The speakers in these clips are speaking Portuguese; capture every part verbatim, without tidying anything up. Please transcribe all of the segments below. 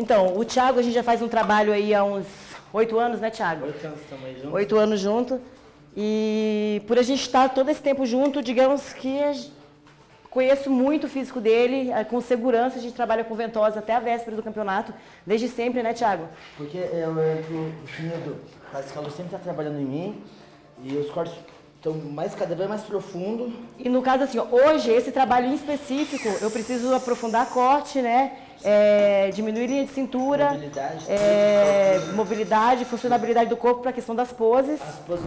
Então, o Thiago, a gente já faz um trabalho aí há uns oito anos, né, Thiago? Oito anos também junto. Oito anos junto. E por a gente estar todo esse tempo junto, digamos que conheço muito o físico dele, com segurança, a gente trabalha com ventosa até a véspera do campeonato, desde sempre, né, Thiago? Porque eu entro, o Chinedo, esse calor sempre está trabalhando em mim, e os cortes estão mais, cada vez mais profundo. E no caso assim, hoje, esse trabalho em específico, eu preciso aprofundar corte, né? É, diminuir linha de cintura, Mobilidade, é, mobilidade, funcionabilidade do corpo para a questão das poses. As poses.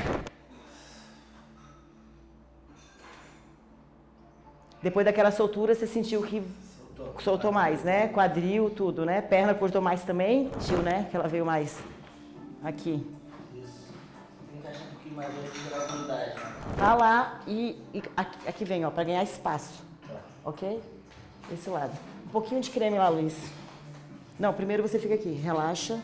Depois daquela soltura, você sentiu que soltou, soltou mais, né? Quadril, tudo, né? Perna cortou mais também, sentiu, né? Que ela veio mais aqui. Isso. Tem que achar um pouquinho mais de gravidade. Tá lá e, e aqui, aqui vem, ó, para ganhar espaço. Tá. Ok? Esse lado. Um pouquinho de creme lá, Luiz. Não, primeiro você fica aqui, relaxa.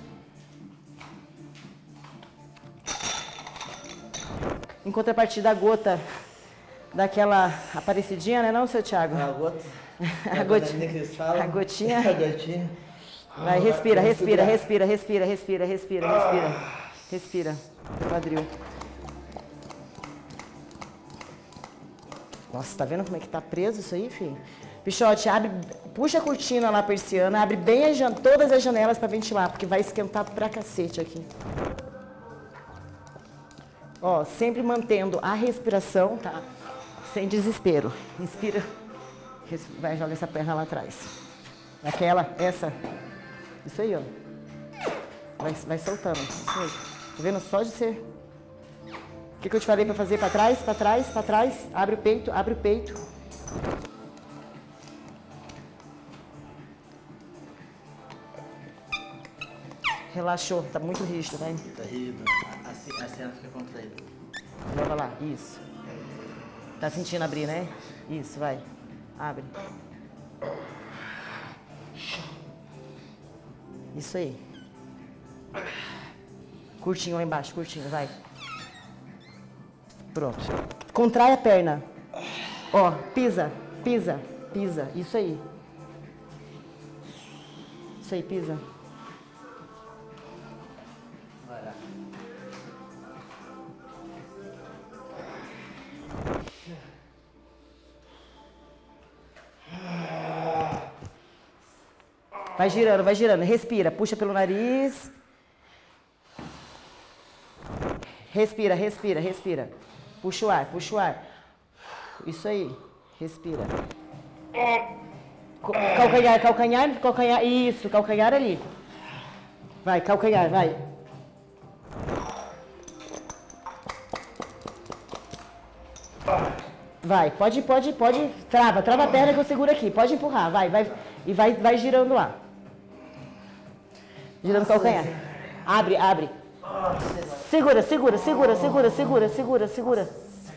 Em contrapartida, a gota daquela aparecidinha, né, não, seu Thiago? A gota. A gotinha. A gotinha. A gotinha. Vai, respira, respira, respira, respira, respira, respira, respira. Respira. Quadril. Nossa, tá vendo como é que tá preso isso aí, filho? Pichote, abre, puxa a cortina lá, a persiana, abre bem as jan- todas as janelas para ventilar, porque vai esquentar pra cacete aqui. Ó, sempre mantendo a respiração, tá? Sem desespero. Inspira. Res- vai, joga essa perna lá atrás. Aquela, essa. Isso aí, ó. Vai, vai soltando. Isso aí. Tá vendo? Só de ser... O que, que eu te falei para fazer? Para trás, para trás, para trás. Abre o peito, abre o peito. Relaxou, tá muito rígido, vai. Tá rígido. A, a, a cena fica contraída. Leva lá, isso. Tá sentindo abrir, né? Isso, vai. Abre. Isso aí. Curtinho lá embaixo, curtinho, vai. Pronto. Contrai a perna. Ó, pisa, pisa, pisa. Isso aí. Isso aí, pisa. Vai lá. Vai girando, vai girando. Respira, puxa pelo nariz. Respira, respira, respira. Puxa o ar, puxa o ar. Isso aí. Respira. Co- Calcanhar, calcanhar, calcanhar. Isso, calcanhar ali. Vai, calcanhar, vai. Vai, pode, pode, pode. Trava, trava a perna que eu seguro aqui. Pode empurrar, vai, vai. E vai, vai girando lá. Girando o calcanhar. Abre, abre. Segura, segura, segura, segura, segura, segura, segura.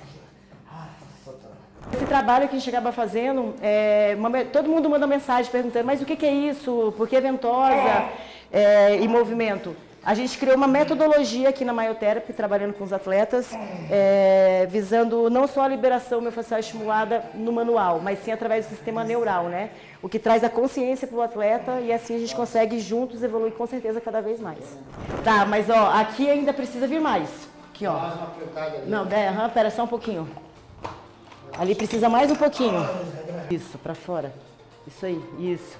Esse trabalho que a gente acaba fazendo, é, uma, todo mundo manda mensagem perguntando, mas o que, que é isso? Por que ventosa é, e movimento? A gente criou uma metodologia aqui na Myoterapy, trabalhando com os atletas, é, visando não só a liberação miofascial estimulada no manual, mas sim através do sistema neural, né? O que traz a consciência para o atleta e assim a gente consegue juntos evoluir com certeza cada vez mais. Tá, mas ó, aqui ainda precisa vir mais. Aqui, ó. Não, é, aham, pera só um pouquinho. Ali precisa mais um pouquinho. Isso, para fora. Isso aí, isso.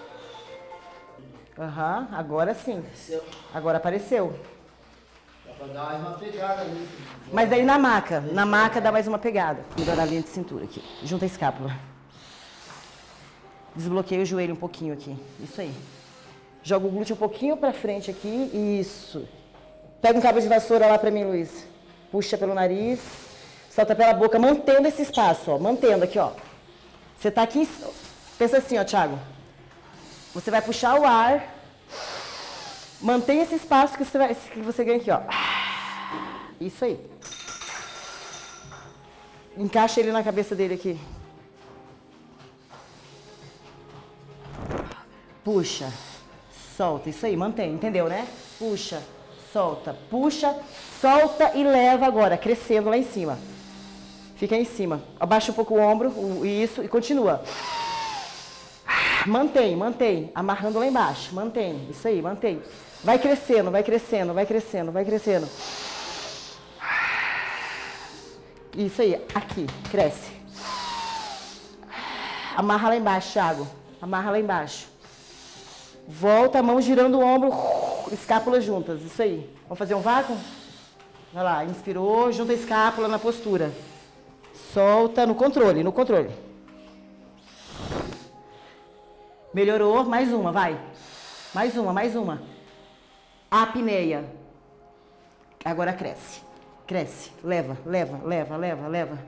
Aham, uhum, agora sim. Agora apareceu. Dá pra dar mais uma pegada ali. Mas daí na maca, na maca dá mais uma pegada. Melhorar a linha de cintura aqui. Junta a escápula. Desbloqueia o joelho um pouquinho aqui. Isso aí. Joga o glúteo um pouquinho pra frente aqui. Isso. Pega um cabo de vassoura lá pra mim, Luiz. Puxa pelo nariz. Solta pela boca, mantendo esse espaço, ó. Mantendo aqui, ó. Você tá aqui... Pensa assim, ó, Thiago. Você vai puxar o ar, mantém esse espaço que você, vai, que você ganha aqui, ó. Isso aí. Encaixa ele na cabeça dele aqui. Puxa, solta, isso aí, mantém, entendeu, né? Puxa, solta, puxa, solta e leva agora, crescendo lá em cima. Fica aí em cima. Abaixa um pouco o ombro, isso, e continua. Mantém, mantém. Amarrando lá embaixo. Mantém. Isso aí, mantém. Vai crescendo, vai crescendo, vai crescendo, vai crescendo. Isso aí, aqui, cresce. Amarra lá embaixo, Thiago. Amarra lá embaixo. Volta, a mão girando o ombro, escápula juntas. Isso aí. Vamos fazer um vácuo? Vai lá, inspirou, junta a escápula na postura. Solta no controle, no controle. Melhorou, mais uma, vai. Mais uma, mais uma. Apneia. Agora cresce. Cresce. Leva, leva, leva, leva, leva.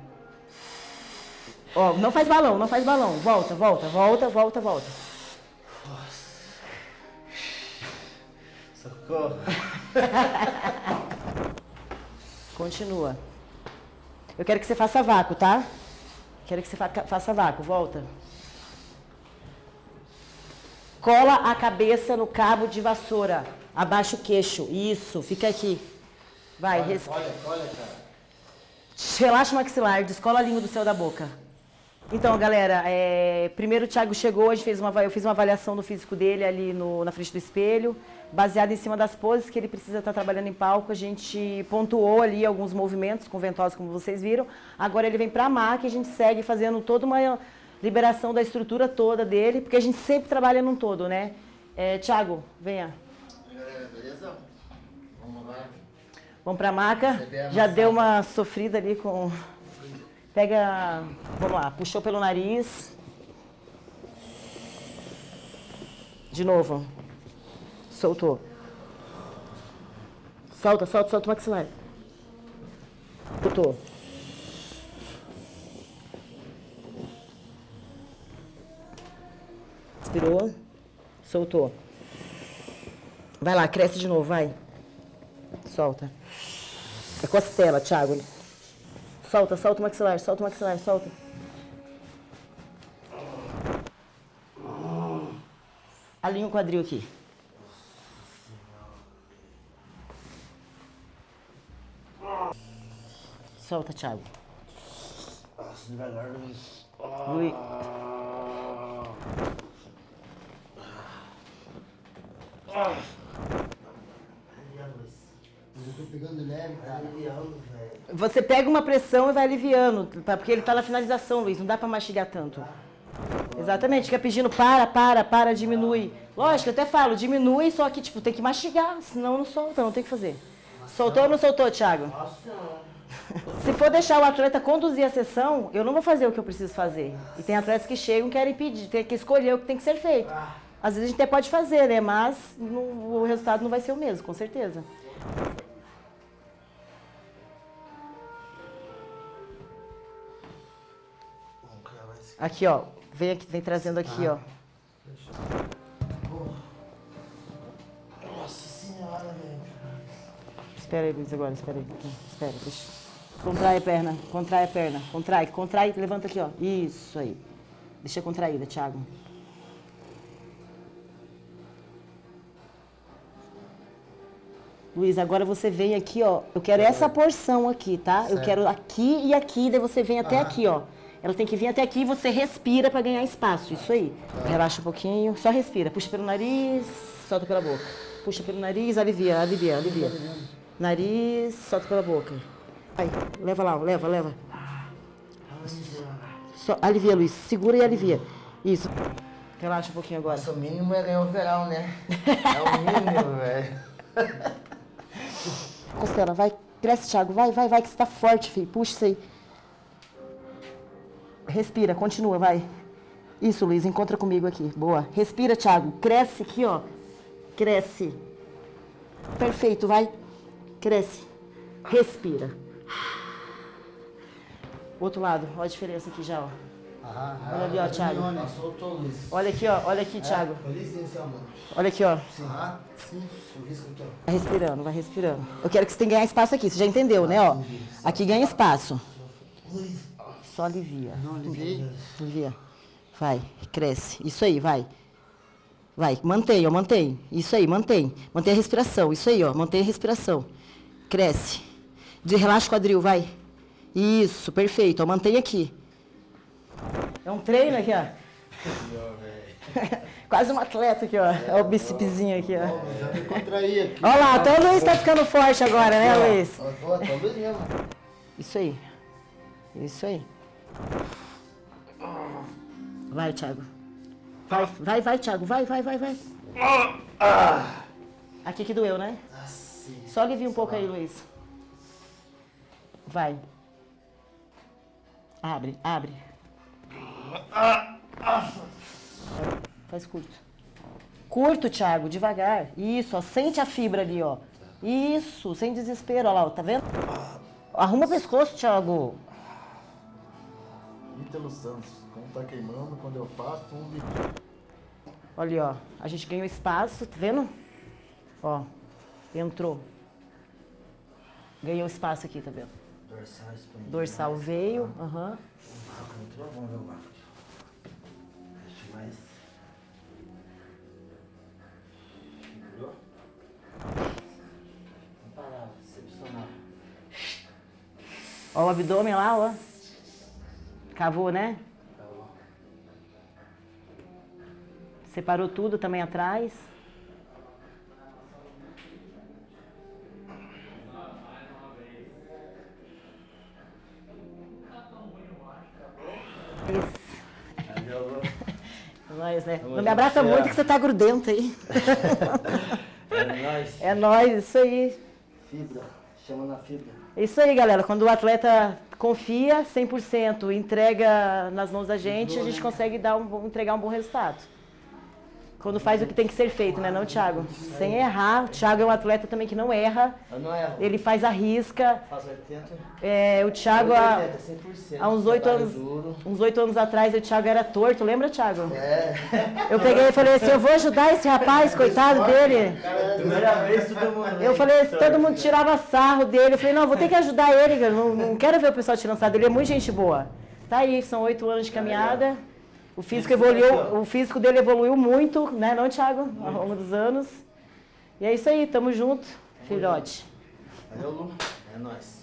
Ó, não faz balão, não faz balão. Volta, volta, volta, volta, volta. Nossa. Socorro. Continua. Eu quero que você faça vácuo, tá? Quero que você fa faça vácuo. Volta. Cola a cabeça no cabo de vassoura. Abaixa o queixo. Isso, fica aqui. Vai, olha, res... olha, olha, cara. Relaxa o maxilar, descola a língua do céu da boca. Então, galera, é... primeiro o Thiago chegou, a gente fez uma... eu fiz uma avaliação do físico dele ali no... na frente do espelho, baseado em cima das poses que ele precisa estar trabalhando em palco. A gente pontuou ali alguns movimentos com ventosa, como vocês viram. Agora ele vem para a maca e a gente segue fazendo toda uma liberação da estrutura toda dele, porque a gente sempre trabalha num todo, né? É, Thiago, venha. Beleza? Vamos lá. Vamos para a maca. Já deu uma sofrida ali com... Pega... Vamos lá. Puxou pelo nariz. De novo. Soltou. Solta, solta, solta o maxilar. Soltou. Inspirou. Soltou. Vai lá, cresce de novo, vai. Solta. É costela, Thiago. Solta, solta o maxilar, solta o maxilar, solta. Alinha o quadril aqui. Solta, Thiago. Nossa, devagar, Luiz. Luiz. Eu tô pegando leve, cara. Aliviando, velho. Você pega uma pressão e vai aliviando, tá? Porque ele tá na finalização, Luiz. Não dá pra mastigar tanto. Exatamente, fica pedindo para, para, para, diminui. Lógico, eu até falo, diminui, só que tipo, tem que mastigar, senão não solta, não tem que fazer. Soltou ou não soltou, Thiago? Nossa, Se for deixar o atleta conduzir a sessão, eu não vou fazer o que eu preciso fazer. E tem atletas que chegam e querem pedir, tem que escolher o que tem que ser feito. Às vezes a gente até pode fazer, né? Mas não, o resultado não vai ser o mesmo, com certeza. Aqui, ó. Vem aqui, vem trazendo aqui, ó. Nossa senhora, velho. Espera aí, Luiz, agora. Espera aí. Espera, deixa. Contrai a perna. Contrai a perna. Contrai, contrai. Levanta aqui, ó. Isso aí. Deixa contraída, Thiago. Luiz, agora você vem aqui, ó. Eu quero essa porção aqui, tá? Eu quero aqui e aqui, daí você vem até aqui, ó. Ela tem que vir até aqui e você respira para ganhar espaço. Isso aí. Relaxa um pouquinho. Só respira. Puxa pelo nariz, solta pela boca. Puxa pelo nariz, alivia, alivia, alivia. Nariz, solta pela boca. Vai, leva lá, leva, leva. Só, alivia, Luiz. Segura e alivia. Isso. Relaxa um pouquinho agora. Nossa, o mínimo é ganhar o verão, né? É o mínimo, velho. Costela, vai. Cresce, Thiago. Vai, vai, vai, que você tá forte, filho. Puxa isso aí. Respira, continua, vai. Isso, Luiz, encontra comigo aqui. Boa. Respira, Thiago. Cresce aqui, ó. Cresce. Perfeito, vai. Cresce. Respira. Outro lado, olha a diferença aqui já, ó. Olha ali, ó, Thiago. Soltou, Luiz. Olha aqui, ó. Olha aqui, Thiago. Com licença, mano. Olha aqui, ó. Sim. Sim. Então. Vai respirando, vai respirando. Eu quero que você tenha que ganhar espaço aqui. Você já entendeu, né, ó? Aqui ganha espaço. Só alivia. Não, aliviei. Alivia. Vai, cresce. Isso aí, vai. Vai, mantém, ó, mantém. Isso aí, mantém. Mantém a respiração. Isso aí, ó, mantém a respiração. Cresce. De relaxa o quadril, vai. Isso, perfeito. Ó, mantém aqui. É um treino aqui, ó. Quase um atleta aqui, ó. Olha o bícepsinho aqui, ó. Ó, já me contraí aqui. Olha lá, até o Luiz tá ficando forte agora, né, Luiz? Ó, ó, tá o Luiz mesmo. Isso aí. Isso aí. Vai, Thiago. Vai, vai, vai, Thiago. Vai, vai, vai, vai. Aqui que doeu, né? Só alivia um pouco aí, Luiz. Vai. Abre, abre. Faz curto. Curto, Thiago, devagar. Isso, ó. Sente a fibra ali, ó. Isso, sem desespero, ó lá, ó. Tá vendo? Arruma o pescoço, Thiago. Ítalo Santos, quando tá queimando, quando eu faço, um bico. Olha, ó. A gente ganhou espaço, tá vendo? Ó. Entrou. Ganhou espaço aqui, tá vendo? Dorsal expandido. Dorsal veio, aham. O vácuo entrou, vamos ver o vácuo. Deixa mais. Segurou. Vamos parar, excepcional. Ó o abdômen lá, ó. Cavou, né? Cavou. Separou tudo também atrás. Isso. É nóis, né? Não me abraça muito que você tá grudento aí. É nóis. É nóis, isso aí. Fibra, chama na fibra. Isso aí, galera. Quando o atleta confia cem por cento, entrega nas mãos da gente, a gente consegue dar um, bom- entregar um bom resultado. Quando faz o que tem que ser feito, né, não, Thiago? Sem errar. O Thiago é um atleta também que não erra. Eu não erro. Ele faz a risca. Faço oitenta. É, o Thiago, há, oitenta, cem por cento. há uns oito Trabalho anos, duro. uns oito anos atrás, o Thiago era torto. Lembra, Thiago? É. Eu peguei e falei assim, eu vou ajudar esse rapaz, coitado dele. Primeira vez todo mundo. Eu falei, todo mundo tirava sarro dele. Eu falei, não, vou ter que ajudar ele, cara. Não, não quero ver o pessoal tirando sarro dele, é muito gente boa. Tá aí, são oito anos de caminhada. O físico evoluiu, o físico dele evoluiu muito, né, não, Thiago? Ao longo dos anos. E é isso aí, tamo junto, filhote. Valeu, Lu. É nóis.